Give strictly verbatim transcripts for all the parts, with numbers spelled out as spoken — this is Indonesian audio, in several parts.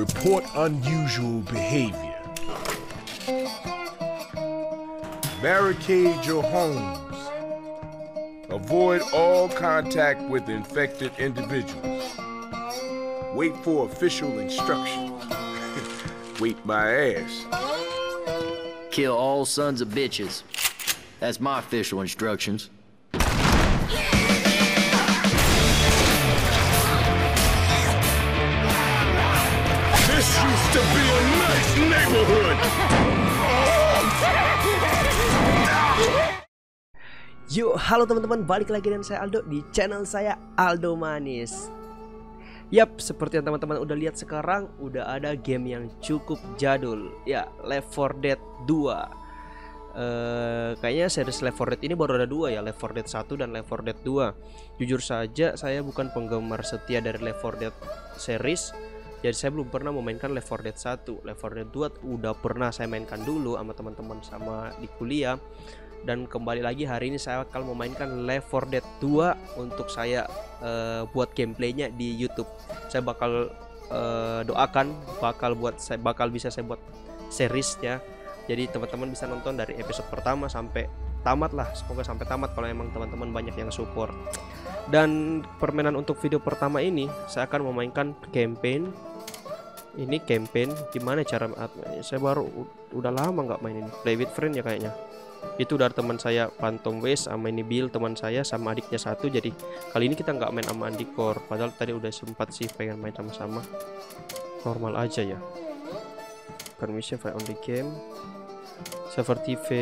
Report unusual behavior. Barricade your homes. Avoid all contact with infected individuals. Wait for official instructions. Wait my ass. Kill all sons of bitches. That's my official instructions. This used to be a nice neighborhood. Yuk, halo teman-teman, balik lagi dengan saya Aldo di channel saya Aldo Manis. Yap, seperti yang teman-teman udah lihat sekarang, udah ada game yang cukup jadul, ya, Left four Dead dua. Uh, kayaknya series Left four Dead ini baru ada dua ya, Left four Dead satu dan Left four Dead dua. Jujur saja saya bukan penggemar setia dari Left four Dead series. Jadi saya belum pernah memainkan Left four Dead satu. Left four Dead dua udah pernah saya mainkan dulu sama teman-teman sama di kuliah. Dan kembali lagi hari ini saya akan memainkan Left four Dead dua untuk saya uh, buat gameplaynya di YouTube. Saya bakal uh, doakan bakal buat saya bakal bisa saya buat series ya. Jadi teman-teman bisa nonton dari episode pertama sampai tamat lah. Semoga sampai tamat kalau emang teman-teman banyak yang support. Dan permainan untuk video pertama ini saya akan memainkan campaign. Ini campaign gimana cara saya baru udah lama nggak main ini. Play with friend ya kayaknya. Itu dari teman saya Phantom Waste sama ini Bill teman saya sama adiknya satu. Jadi kali ini kita nggak main sama Andikor, padahal tadi udah sempat sih pengen main sama-sama. Normal aja ya. Permission for only game. Server T V.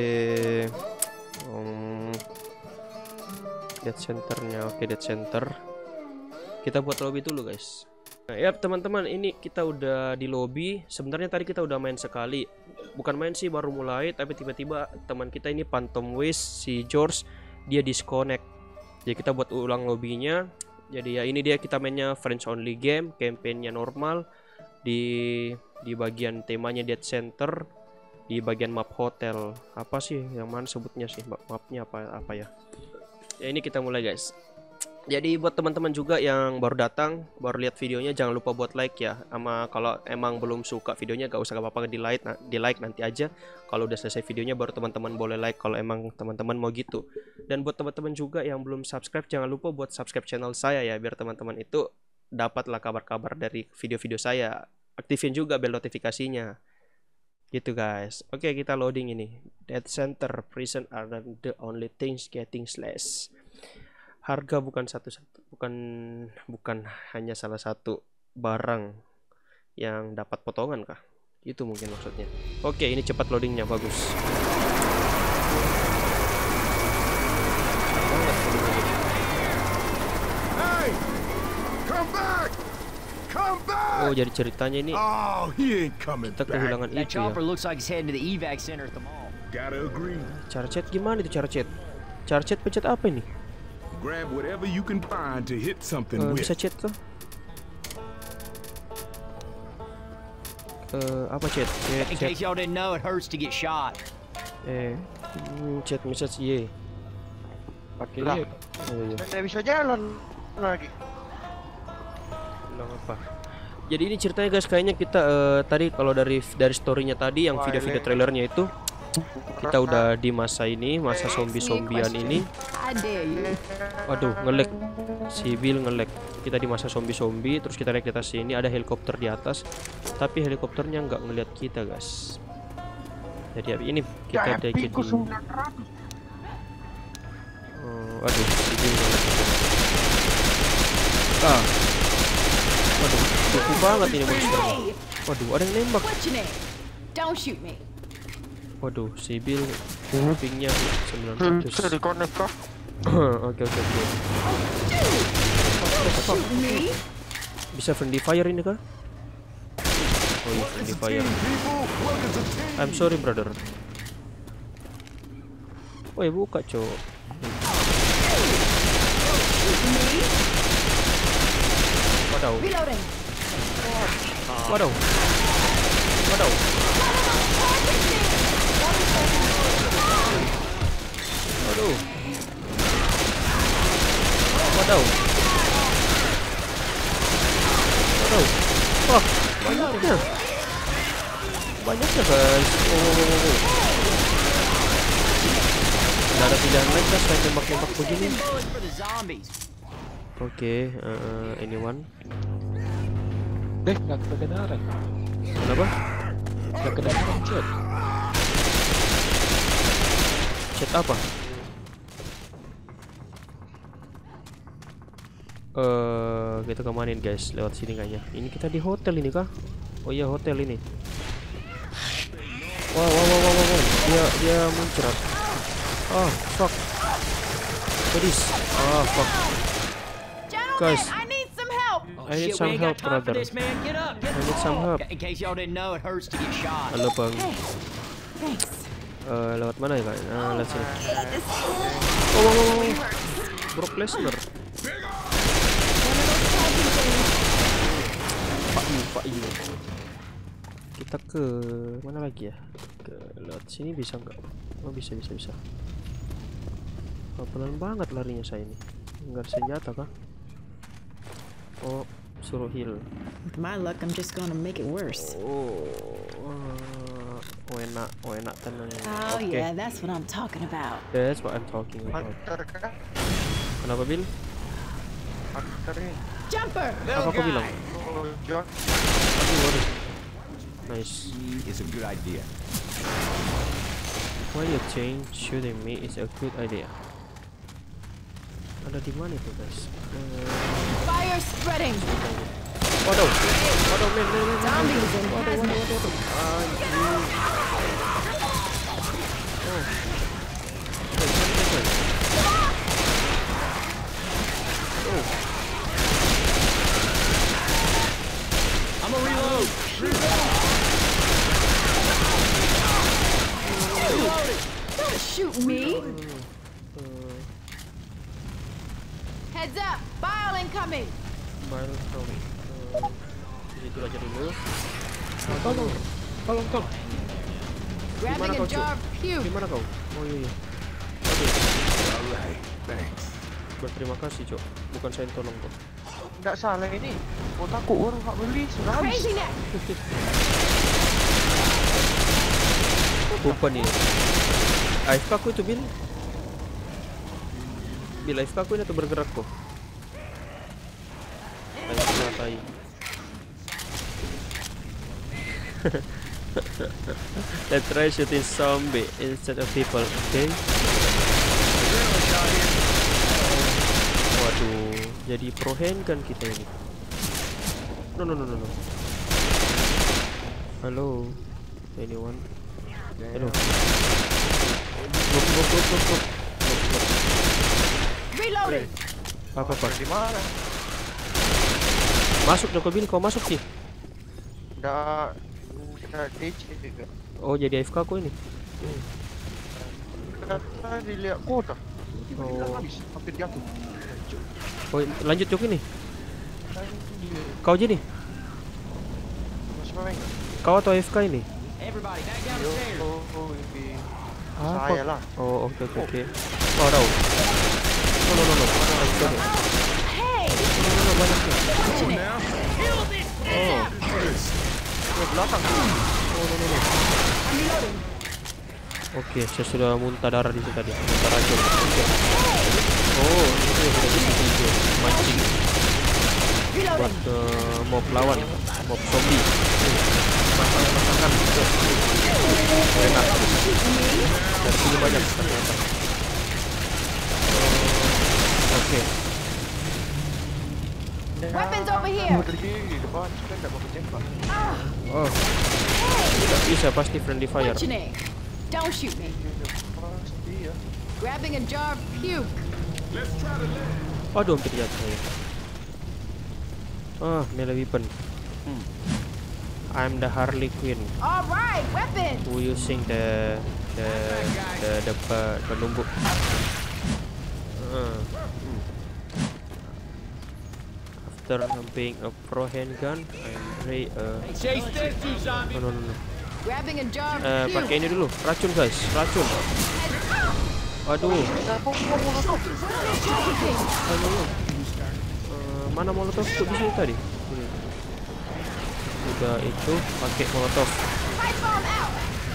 um, Dead centernya, oke, dead center. Kita buat lobby dulu guys. Nah, ya teman-teman, ini kita udah di lobby. Sebenarnya tadi kita udah main sekali. Bukan main sih, baru mulai, tapi tiba-tiba teman kita ini Phantom Waste, si George, dia disconnect. Jadi kita buat ulang lobbynya. Jadi ya ini dia, kita mainnya friends only game, campaignnya normal. Di di bagian temanya dead center, di bagian map hotel. Apa sih yang mana sebutnya sih, mapnya apa apa ya? Ya ini kita mulai guys. Jadi buat teman-teman juga yang baru datang, baru lihat videonya, jangan lupa buat like ya. Sama kalau emang belum suka videonya gak usah, gak apa-apa di like, nah, di like nanti aja. Kalau udah selesai videonya baru teman-teman boleh like kalau emang teman-teman mau gitu. Dan buat teman-teman juga yang belum subscribe, jangan lupa buat subscribe channel saya ya, biar teman-teman itu dapatlah kabar-kabar dari video-video saya. Aktifin juga bel notifikasinya. Gitu guys. Oke, kita loading ini. Dead center, prison are the only things getting slash. Harga bukan satu-satu, bukan bukan hanya salah satu barang yang dapat potongan kah? Itu mungkin maksudnya. Oke, ini cepat loadingnya, bagus. Hey, come back, come back. Oh, jadi ceritanya ini Oh, he ain't coming kita back. kehilangan That itu ya. chopper looks like he's heading to the evac center at the mall. Gotta agree. Cara chat gimana itu cara chat? Cara chat pencet apa ini? Grab whatever you can find to hit something Uh, with. bisa chat tuh. Uh, apa chat? Chat, In chat. case y'all didn't know, it hurts to get shot. Eh, hmm, chat message ye. Pakailah. Oh iya. Saya bisa jalan lagi. Bilang apa? Jadi ini ceritanya guys, kayaknya kita uh, tadi kalau dari dari storynya tadi yang video-video trailernya itu kita udah di masa ini, masa zombie-zombian ini. Waduh, ngelek. Si Bill ngelek. Kita di masa zombie-zombie, terus kita naik di atas sini, ada helikopter di atas. Tapi helikopternya nggak ngeliat kita, guys. Jadi ini kita ada jadi oh, aduh, si Bill ngelek. Ah. Waduh, cukup banget ini monster. Waduh, ada yang nembak. Don't shoot me. Waduh, si Bill pingnya sembilan ratus. Bisa dikonek kah? Oke oke oke. Bisa friendly fire ini kah? Oh iya, friendly fire. I'm sorry brother. Woi, buka cok. Wadaw. Wadaw. Wadaw. Waduh. Waduh. Waduh. Wah, banyaknya. banyaknya guys. Oh, oh, oh, oh. Nggak ada pilihan lain kan selain tembak-tembak begini. Bullets for the zombies. Oke, uh, anyone? Deh, nggak kedengaran. Kenapa? Nggak kedengaran chat. Chat apa? Eh, uh, kita kemanin guys, lewat sini kayaknya. Ini kita di hotel ini kah? Oh iya hotel ini. Wow, wow, wow, wow, wow. Dia dia muncrat. Oh, fuck. Pedis. Oh, fuck. Guys, I need some help. I need Shit, some we ain't help, got time for brother. this, man. Get up, get I need some help. In case y'all didn't know, it hurts to get shot. Halo bang. Hey, thanks. Eh, lewat mana ya kak? Nah, lewat sini. Okay, this Oh, wow, wow, wow. Brock Lesnar. Pak Yu, Pak Yu. Kita ke mana lagi ya? Ke lewat sini bisa nggak? Oh bisa, bisa, bisa. Oh, pelan banget larinya saya ini. Nggak ada senjata kah? Oh, suruh heal. With my luck, I'm just gonna make it worse. Oh, uh, oh enak, oh enak tenang. Oh Oke, yeah, that's what I'm talking about. that's what I'm talking about. Hunter kan? Kenapa Bill? Hunter ini. Jumper! Apa kau bilang? Oh, John. Aduh, waduh. Nice. Is a good idea. Why you think shooting me is a good idea? Ada di mana itu guys? Uh, Fire spreading. waduh, waduh, men, men, men, men. Zombies in Waduh, waduh, hazmat. waduh, waduh. Anjing. Oh. Guys, guys, guys. Oh. I'm gonna reload. Don't shoot me. Uh, Heads up. Bile incoming. Bile Tommy. Uh, itu aja dulu. Ah, tolong, tolong, tolong. Grabbing kau, a Cuk? jar of puke. Gimana kau? Oh iya, iya. Oke, All right, thanks. berterima kasih Cok. Bukan saya yang tolong kok. Nggak salah ini. Otakku orang nggak beli sudah habis. Crazy neck. Lupa nih. A F K aku itu Bil. Bil A F K aku ini atau bergerak kok? A F K tai. Let's try shooting zombie instead of people, okay? Waduh, jadi pro handgun kita ini. No no no no no. Halo, anyone? Halo. Look look look look look. Look look. Reloading. Apa apa? Di mana? Masuk dong Bil, kau masuk sih. Nggak, nggak D C juga. Oh jadi A F K aku ini. Karena dilihat kota. Oh. Habis, hampir jatuh. Oh lanjut Jok ini. Kau jadi? Masih main nggak? Kau atau A F K ini? Everybody, back down the Yo, stairs. oh, oh, ini. Ah, Saya kok- lah. Oh oke oke oke. Oh tahu. No no no no. A F K deh. Hey. No no no banyak tuh. Oh. Ke belakang. Oh no no no. Oke, saya sudah muntah darah di situ tadi. Muntah racun. Oke. Oh, itu yang sudah bisa mancing buat uh, mob lawan, mob zombie. Masakan masakan. Oh, enak. Dan sini banyak ternyata. Oh, Oke. Weapons over here. Oh, dari di depan kan nggak mau tembak. Oh, tidak bisa pasti friendly fire. What's your name? Don't shoot me. Pasti ya. Grabbing a jar of puke. Waduh, hampir jatuh saya. Ah, melee weapon. Hmm. I'm the Harley Quinn. All right, weapon. Who using the the the the pe- penumbuk. Uh, hmm. After being a pro handgun, I'm play a. Chase this, you zombie. No no no. no. Grabbing a jar of Eh, puke. pakai ini dulu, racun guys, racun. Waduh. Ayo, ayo. Eh, mana molotov tuh di sini tadi? Ini. Udah itu pakai molotov. bomb out.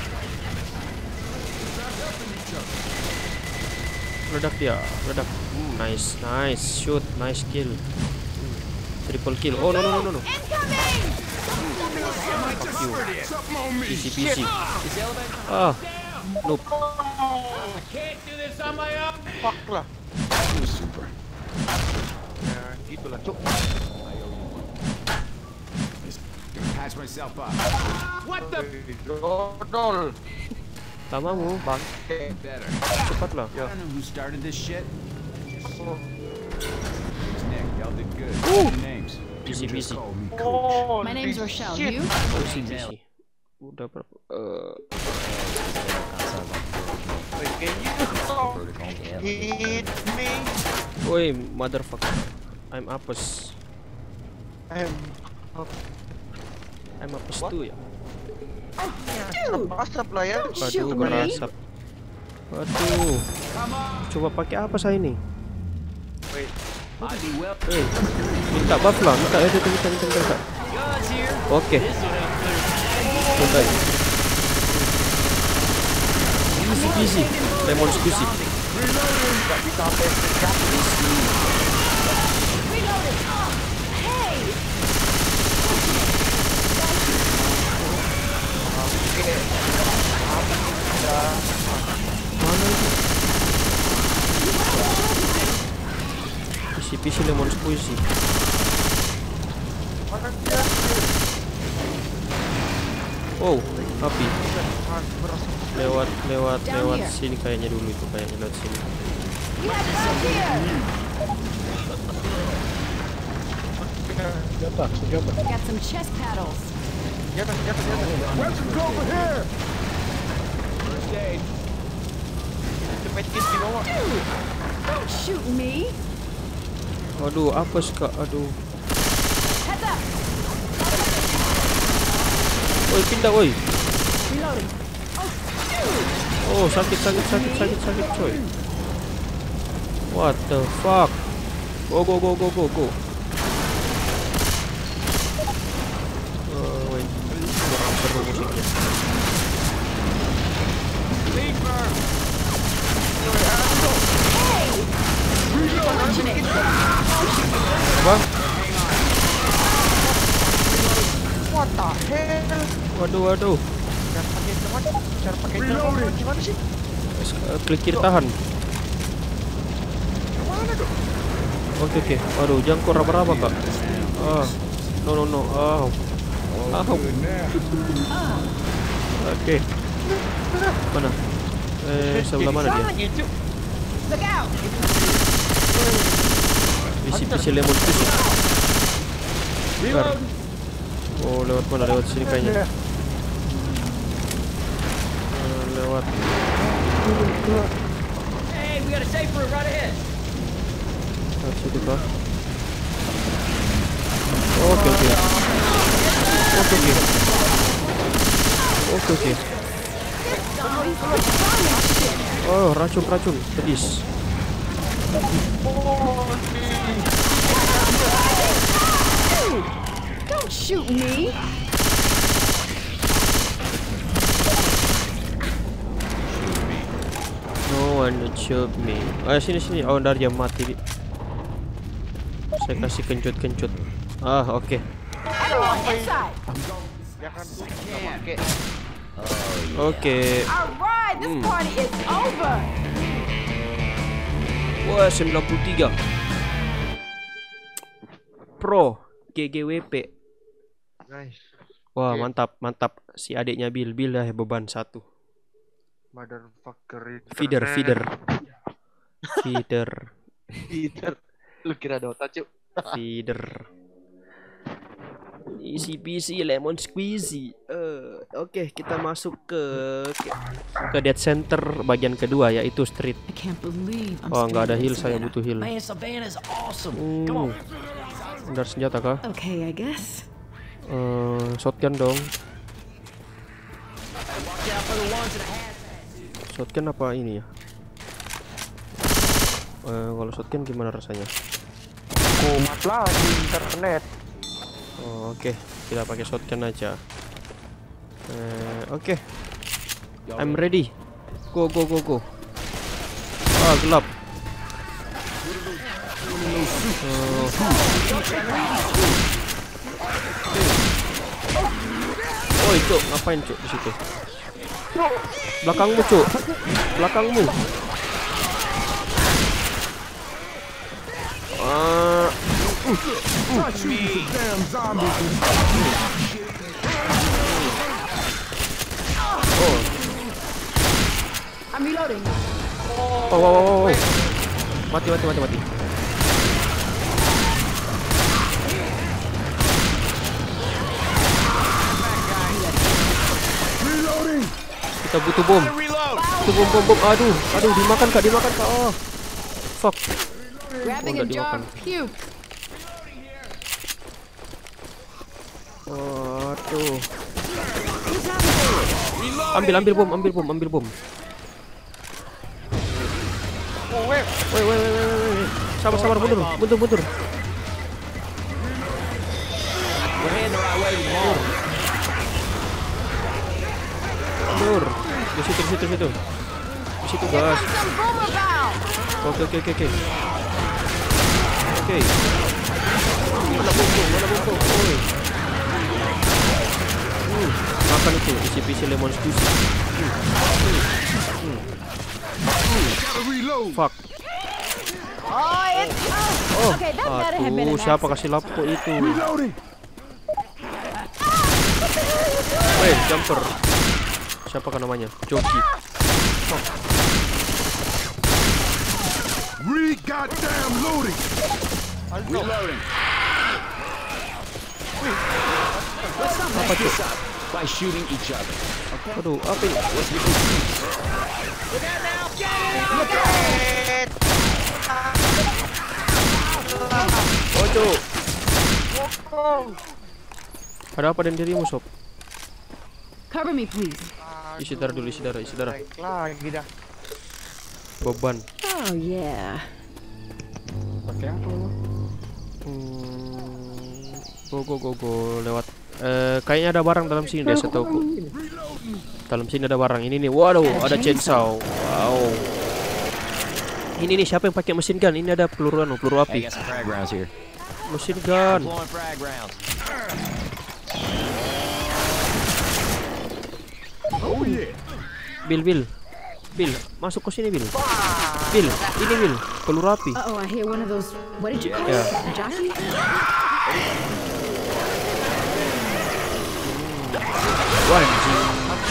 Ledak dia, ledak. Hmm, nice, nice shoot, nice kill. Hmm, triple kill. Oh no no no no no. Incoming! Fuck you. Something on me. Easy peasy. Ah, nope. Can't do this on my own. Fuck lah. Super. Ya gitulah cuk. Patch myself up. What the? Dodol. Tamamu, bang. Better. Cepat lah. I don't know who started this shit. It's Nick. Y'all did good. Names. Easy peasy. Call me Oh, My name's Rochelle. shit. You? Easy peasy. Udah berapa? Eh, Wait, can you hit me? woi, motherfucker. I'm apes. I'm I'm apes What? tuh ya. asap lah ya. Don't shoot Waduh, me. berasap. Waduh. Coba pakai apa saya ini? Wait, I'd be well. Eh, minta buff lah, minta ya, minta, minta, minta, minta. Guns here. Oke. Minta. Easy peasy, lemon squeezy. nggak bisa sampai sejak. Reloading. Hey! Mana itu? Easy peasy lemon squeezy. Mana dia? Oh, api. Ah, berasap. Lewat, lewat, Down lewat here. sini kayaknya dulu itu kayaknya lewat sini. We have guns here. Got some chest paddles. Di atas, di atas, di atas. Weapons over here. First aid. Itu medkit di bawah. Dude, don't shoot me. Aduh, apa sih kak? Aduh. Heads up. Woi, pindah woi. Reloading. Oh, dude. Oh, sakit, sakit, sakit, sakit, sakit, coy. What the fuck? Go, go, go, go, go, go. Oh, wait. Kurang seru musiknya. Hey! Originate. Apa? What the hell? Waduh, waduh. Cara pakai teman, cara pakai teman gimana sih? Eh, Klik kiri tahan. Oke, oke. Waduh, jangan kok raba-raba kak. Ah, no, no, no. Ah, ah. Oke. Mana? Eh, sebelah mana dia? Gitu. Look out. Isi-isi lemon squeezy. Bentar. Oh, lewat mana? Lewat sini kayaknya. Eh, lewat. Hey, we got a safe route right ahead. Lewat situ kah? Oke, oke. Oke, oke. Oke, oke. Oh, racun, racun, pedis. Don't shoot me. No one shoot me. Ayo sini sini. Oh, ntar dia mati. Saya kasih kencut-kencut. Ah, oke. Everyone inside. Jangan tuh nggak pakai. Oke. All right, this Hmm. party is over. Wah, sembilan puluh tiga. Pro G G W P. Nice. Wah, Oke. mantap, mantap. Si adiknya Bill, Bill dah beban satu. Motherfucker internet. Feeder, feeder. Feeder, Feeder. Lu kira Dota, Cuk? feeder. Easy peasy lemon squeezy. Eh, oke, kita masuk ke ke, ke dead center bagian kedua yaitu street. I can't believe I'm Oh, nggak ada stranded in heal, saya Savannah. butuh heal. Man, Savannah's awesome. Hmm. Benar senjata kah? Okay, I guess. Eh, shotgun dong. Shotgun apa ini ya? Eh, kalau shotgun gimana rasanya? Kumat lagi internet. Oh, oke, kita pakai shotgun aja. Eh, Oke. Okay. I'm ready. Go go go go. Ah, gelap. Uh. Oh, itu ngapain, Cuk, di situ? Belakangmu, Cuk. Belakangmu. Ah. Uh. Uh. Oh. I'm reloading. Oh, wow, wow, wow. Mati, mati, mati, mati. Kita butuh bom. Butuh bom, bom, bom. Aduh, aduh, dimakan kak, dimakan kak. Oh, fuck. Grabbing Oh, a jar dimakan. of puke. Waduh. Ambil, ambil bom, ambil bom, ambil bom. Woi, woi, woi, woi. Sabar, sabar, mundur, mundur, mundur. Mundur. Di situ, di situ, di situ. Di situ, guys. Some boomer bound. Oke, oke, oke, oke. Oke. Mana bumbu, mana bumbu. Oi. Hmm, makan itu, isi-isi lemon juice. Hmm. Hmm. Hmm. Fuck. Oh, it's Oh, okay. That better have been aduh, an siapa accident. kasih lampu itu? Weh, jumper. Siapa kan namanya? Joki. Oh. Re goddamn loading. Reloading. Let's not Apa tuh? By shooting each other. Aduh, apa ini? Ojo. Ada apa dengan dirimu, Sob? Cover me, please. Isi darah dulu, isi darah, isi darah. Lagi dah. Beban. Oh yeah. Pakai apa lu? Hmm, go go go go lewat. Eh, kayaknya ada barang dalam sini deh, setauku. Dalam sini ada barang. Ini nih. Waduh, ada chainsaw. Wow. Ini nih, siapa yang pakai mesin gun? Ini ada peluru anu, peluru I api. got some frag rounds here. Mesin gun. Blowing frag rounds. Oh yeah. Bill, Bill. Bill, masuk ke sini, Bill. Bill, ini Bill, peluru api. Uh oh, I hear one of those. What did you call Yeah. it? Jockey? Wah, anjing.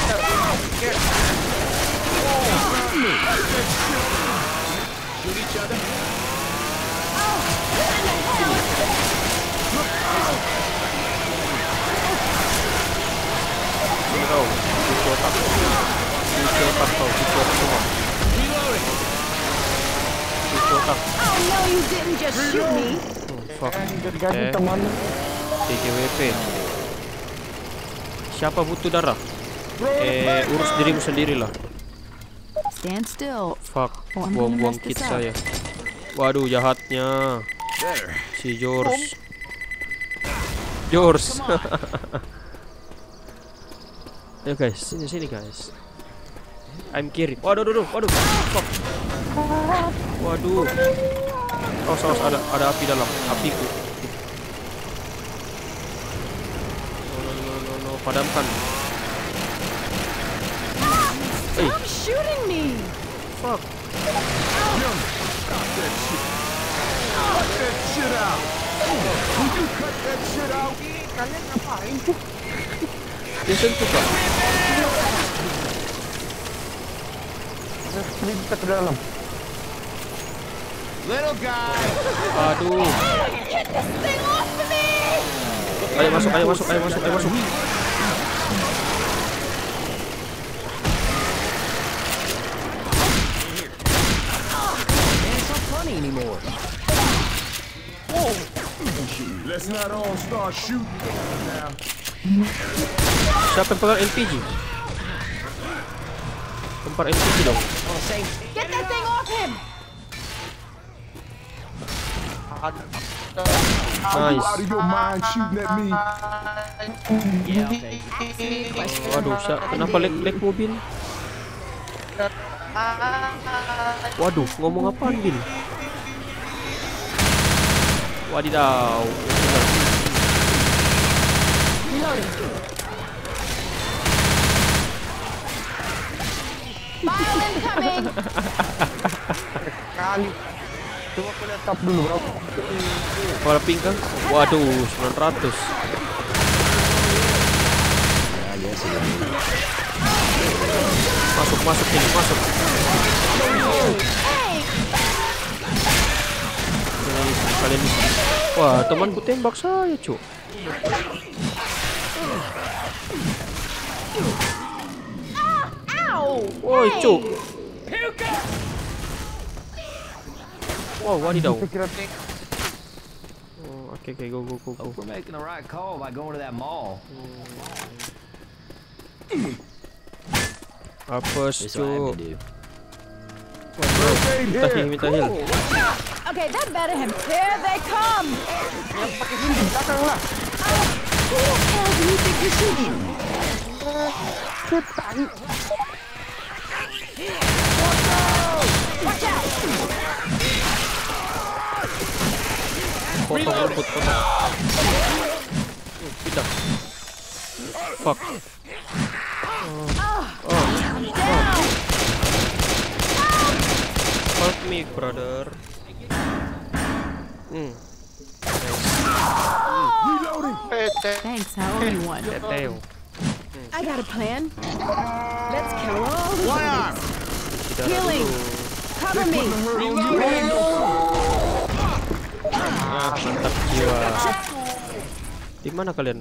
Sini kau, cuci otak. Cuci otak kau, cuci otak semua. Cuci otak. Oh no, you didn't just shoot me. Hmm, fuck. Gaji Eh, teman. D J W P. Siapa butuh darah? Eh, urus dirimu sendirilah. Stand still. Fuck, Oh, I'm buang-buang gonna kit mess this up. saya. Waduh, jahatnya. There. Si George. George. Ayo guys, sini sini guys. I'm kiri. Waduh, waduh, waduh. Fuck. Waduh. Oh, saus ada ada api dalam. Apiku. No, no, no, no, no. Padamkan. Hey, Stop shooting me. fuck. Cut that shit. Cut that shit out. Will you cut that shit out? Kalian ngapain tuh? Dia sentuh kak. Ini kita ke dalam. Little guy. Aduh. Get this thing off of me. Ayo masuk, ayo masuk, ayo masuk, ayo masuk. Let's not all start shooting now. Siapa yang pegang L P G? Lempar L P G dong. Get that thing off him. Are you Nice. out of your mind shooting at me? Yeah, I'll take it. Waduh, sa- kenapa lag-lag mobil? Waduh, ngomong apaan, Bin? Wadidaw. File incoming. Kali. Coba aku lihat tap dulu berapa. Kepala pink kan? Waduh, sembilan ratus. Masuk, masuk ini, masuk. Kalian bisa. Wah, temanku tembak saya, Cuk. Ow. Woi, Cuk. Wow, wadidaw. Oh, oke, oke, go, go, go, go. Hope we're making the right call by going to that mall. Apes, This what I have Cuk. to do. Minta heal, minta heal. Okay, that better him. Here they come. Who the hell do you think you're shooting? Watch out! Potong rumput, potong. Oh, pindah. Fuck. Oh. Oh. Help me, brother. Hmm. Thanks, I owe you one. Teteo. I got a plan. Let's kill all the zombies. Tidak Healing. Cover me. Ah, mantap jiwa. Di mana kalian?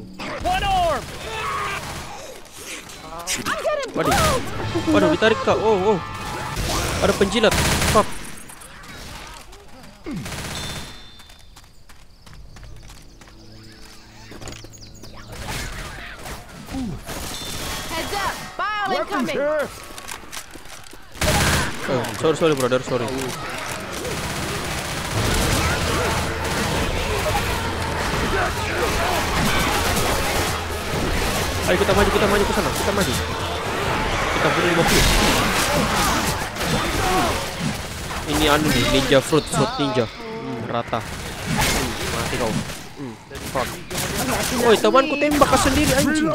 I'm getting Waduh. pulled. Waduh, ditarik kak. Oh, oh. Ada penjilat. Fuck. Heads up. Bile incoming. Oh, sorry, sorry, brother, sorry. Ayo kita maju, kita maju ke sana, kita maju. Kita punya lima puluh. Ini anu nih, ninja fruit, fruit ninja. Hmm, rata. Hmm, mati kau. Hmm, fuck. Woi, temanku tembak ke sendiri anjing.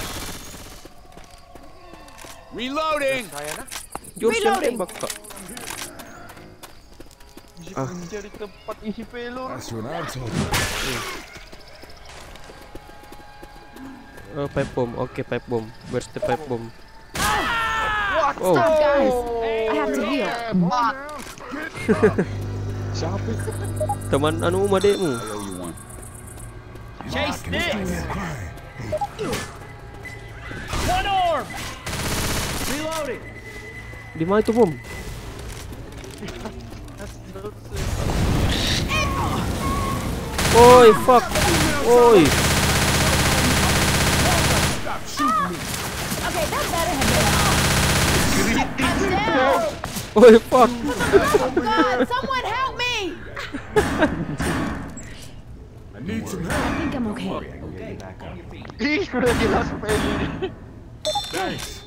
Reloading. George yang tembak kak. Ah. Mencari tempat isi pelur. That's what I'm talking about. Oh, pipe bomb. Oke, okay, pipe bomb. Where's the pipe bomb? Oh. Stop, guys. I have to heal. Teman anu adekmu. Chase this! Reloading! Di mana itu bom? Oi, fuck. Oi. Okay, that better have been. I'm down. Oi, fuck. Oh God! Someone help me! I need some I help. think I'm okay. Ih, sudah jelas pelur. Thanks.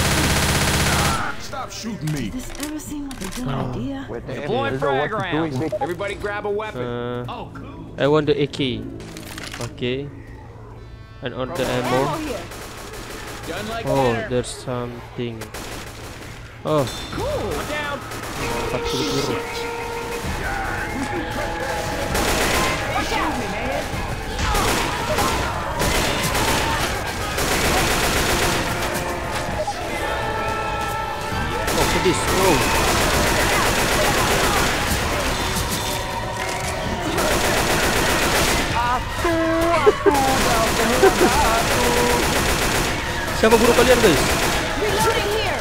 Stop shooting me. This ever seem like a good idea? Deploying frag rounds. Everybody grab a weapon. Uh, Oh, cool. I want the A K. Okay. And on the ammo. Gun like Oh, that. there's something. Oh, I'm down. empat puluh peluru. Oh, pedis. Oh. Siapa guru kalian, guys? Reloading here.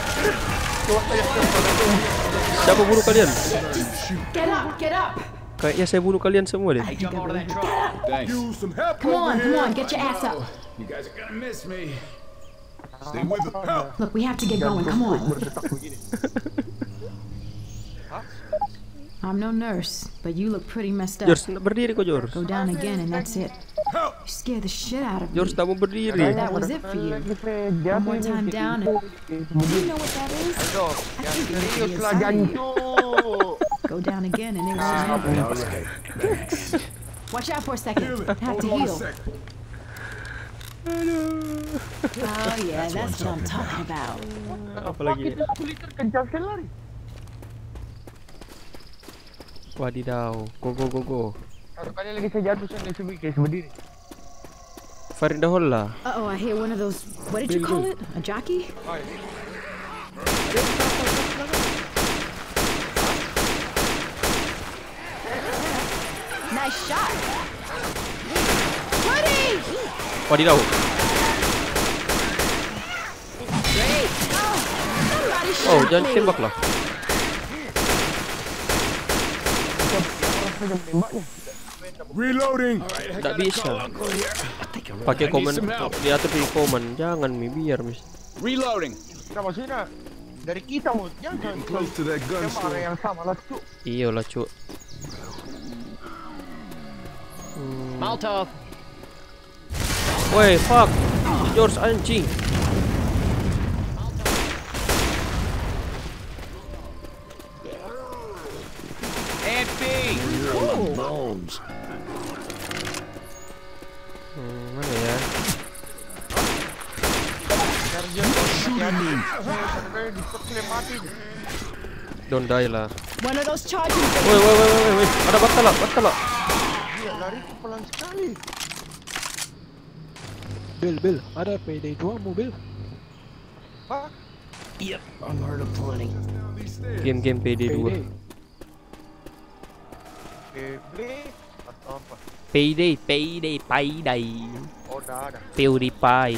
Siapa guru kalian? Get up, get up. Kayaknya saya bunuh kalian semua deh. Hey, jump over that truck. Thanks. Use some help Come over on, come here. on, get your ass up. You guys are gonna miss me. Stay with us. Help. Look, we have to get going. Come on. I'm no nurse, but you look pretty messed up. Jors, berdiri kok Jors. Go down again and that's it. You scared the shit out of me. Jors, tak mau berdiri. That was it for you. One more time down and... You know what that is? I think it could be a sign. Go down again and it was over. Watch out for a second. Have to heal. Oh yeah, that's what I'm talking about. Apalagi? Wadidaw, go go go go. Satu kali lagi saya jatuh saya langsung mikir berdiri. Farid dahol lah. Uh oh, I hear one of those. What did you call it? A jockey? Nice shot. Buddy! Wadidaw. Great. Oh, somebody Oh, shot jangan me. tembak lah. Reloading. Tidak bisa. Pakai komen diatur di komen. Jangan mi biar mis. Reloading. Nah, maksudnya dari kita mau jangan Close to that gun sama store. yang sama lah tuh. Iya lah cuk. Molotov. Woi fuck. George anjing. And B. Bones. Hmm, mana ya? Shooting me. Don't die lah. One of those charging. Woi woi woi woi woi. Ada batala, batala. Dia lari pelan sekali. Bill, Bill, ada P D dua mobil. Pak, Game-game P D dua. B atau apa? Payday, payday, payday. Oh, dah ada. PewDiePie.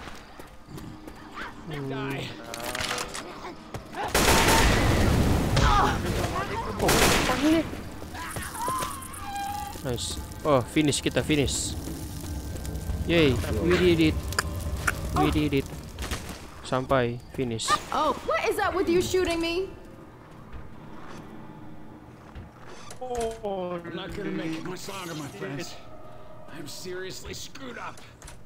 Nice. Oh, finish kita finish. Yay, we did it. We did it. Sampai finish. Oh, what is up with you shooting me? I'm not gonna make it much longer, my friends. I'm seriously screwed up.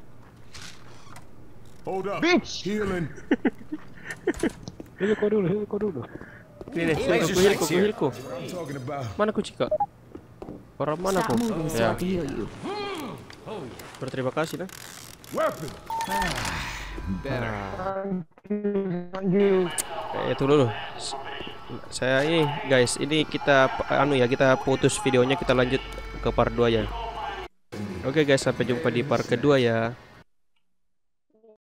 Hold up. Bitch! Healing. Heal kau dulu, heal kau dulu. Ini hilku, hilku, hilku. I'm talking about. Mana ku Cika? Orang mana Stop ku? moving so I Ya, can heal you. berterima kasih lah. Weapon. Eh, itu dulu. S- Saya ini guys, ini kita anu ya, kita putus videonya, kita lanjut ke part dua ya. Oke guys, sampai jumpa di part kedua ya.